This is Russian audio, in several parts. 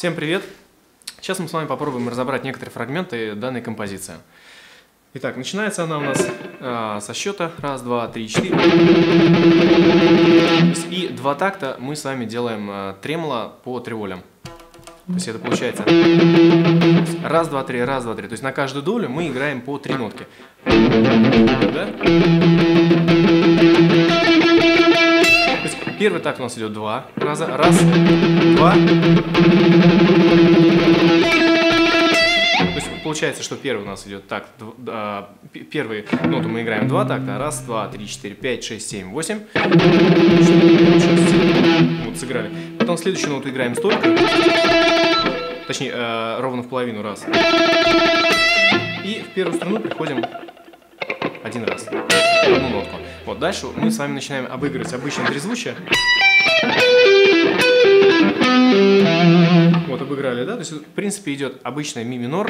Всем привет! Сейчас мы с вами попробуем разобрать некоторые фрагменты данной композиции. Итак, начинается она у нас со счета 1, 2, 3, 4. И два такта мы с вами делаем тремоло по триволям. То есть это получается 1, 2, 3, 1, 2, 3. То есть на каждую долю мы играем по 3 нотки. Да? Первый такт у нас идет 2 раза. 1, 2. То есть получается, что первый у нас идет такт. Первую ноту мы играем 2 такта. 1, 2, 3, 4, 5, 6, 7, 8. Вот сыграли. Потом следующую ноту играем столько. Точнее, ровно в половину раз. И в первую струну приходим один раз. Одну нотку. Вот, дальше мы с вами начинаем обыгрывать обычное трезвучие. Вот, обыграли, да? То есть, в принципе, идет обычный ми минор.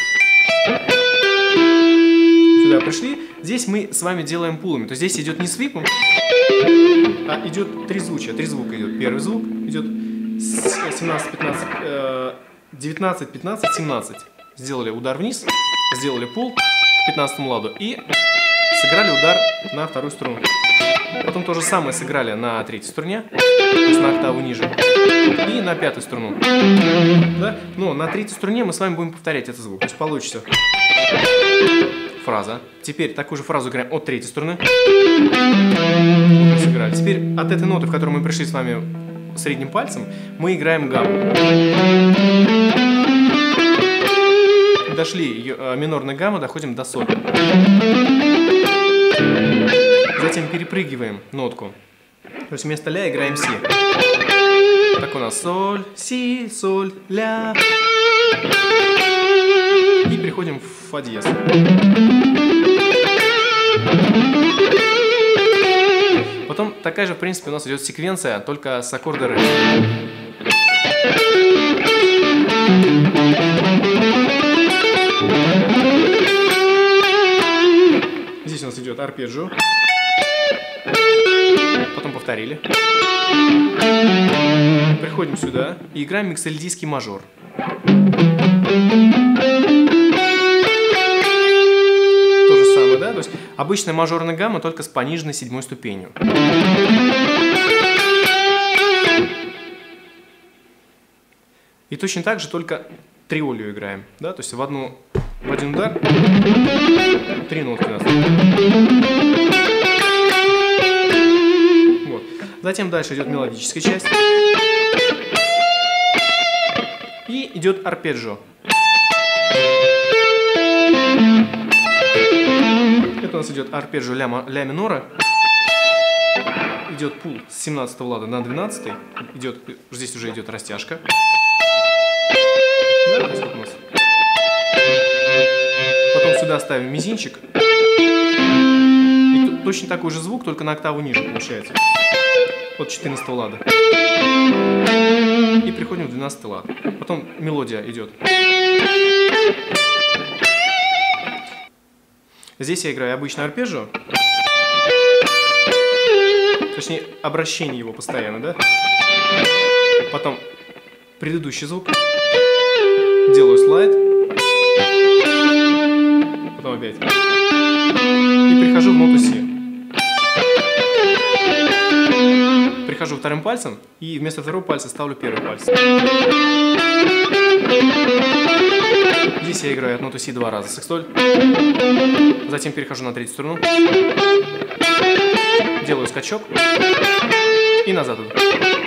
Сюда пришли. Здесь мы с вами делаем пулами. То есть, здесь идет не свипом, а идет трезвучие. Три звука идет. Первый звук идет 17, 15, 19, 15, 17. Сделали удар вниз, сделали пул к 15-му ладу и сыграли удар на вторую струну. Потом то же самое сыграли на третьей струне, то есть на октаву ниже, и на пятой струну. Да? Но на третьей струне мы с вами будем повторять этот звук. То есть получится фраза. Теперь такую же фразу играем от третьей струны. Вот сыграли. Теперь от этой ноты, в которую мы пришли с вами средним пальцем, мы играем гамму. Дошли минорной гаммы, доходим до соль. Затем перепрыгиваем нотку. То есть вместо ля играем си. Так у нас соль, си, соль, ля. И переходим в фа диез. Потом такая же, в принципе, у нас идет секвенция, только с аккорда ре. Здесь у нас идет арпеджио. Потом повторили. Приходим сюда и играем миксельдийский мажор. То же самое, да? То есть обычная мажорная гамма, только с пониженной 7-й ступенью. И точно так же, только триолью играем, да? То есть в один удар 3 нотки у нас. Вот. Затем дальше идет мелодическая часть. И идет арпеджио. Это у нас идет арпеджио ля минора. Идет пул с 17 лада на 12. Здесь уже идет растяжка. Да, вот у нас. Потом сюда ставим мизинчик. И точно такой же звук, только на октаву ниже получается. От 14 лада. И приходим в 12 лад. Потом мелодия идет. Здесь я играю обычный арпеджио. Точнее, обращение его постоянно, да? Потом предыдущий звук. Делаю слайд. Потом опять. И прихожу в ноту си. Прихожу вторым пальцем и вместо второго пальца ставлю первый палец. Здесь я играю от ноты си 2 раза секстоль. Затем перехожу на третью струну. Делаю скачок. И назад иду.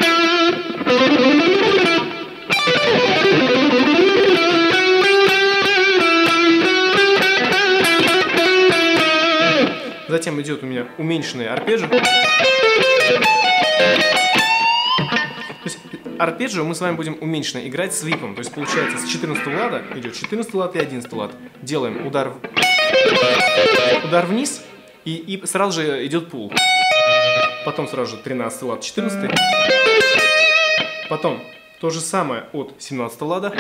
Затем идет у меня уменьшенный арпеджио. То есть арпеджио мы с вами будем уменьшенно играть свипом. То есть получается с 14 лада идет 14 лад и 11 лад. Делаем удар вниз и сразу же идет пул. Потом сразу же 13 лад, 14. Потом то же самое от 17 лада.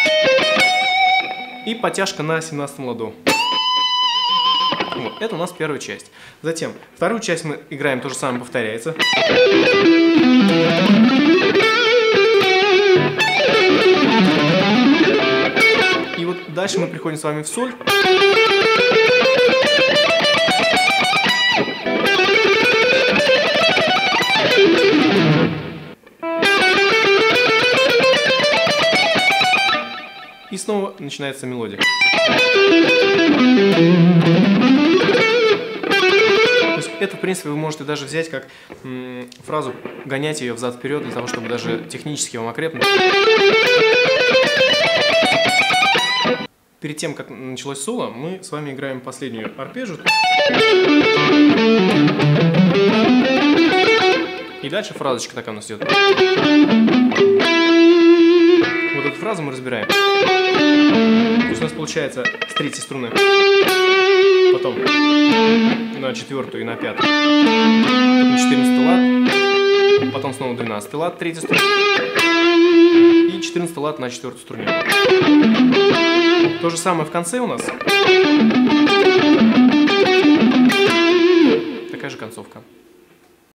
И подтяжка на 17 ладу. Вот, это у нас первая часть. Затем вторую часть мы играем, то же самое повторяется. Дальше мы приходим с вами в соль. И снова начинается мелодия. То есть это, в принципе, вы можете даже взять как фразу, гонять ее взад-вперед, для того, чтобы даже технически вам окрепнуть. Перед тем, как началось соло, мы с вами играем последнюю арпеджио. И дальше фразочка такая у нас идет. Вот эту фразу мы разбираем. То есть у нас получается с третьей струны, потом на четвертую и на пятую, потом 14 лад, потом снова 12 лад, третья струна, и 14 лад на четвертой струне. То же самое в конце у нас. Такая же концовка.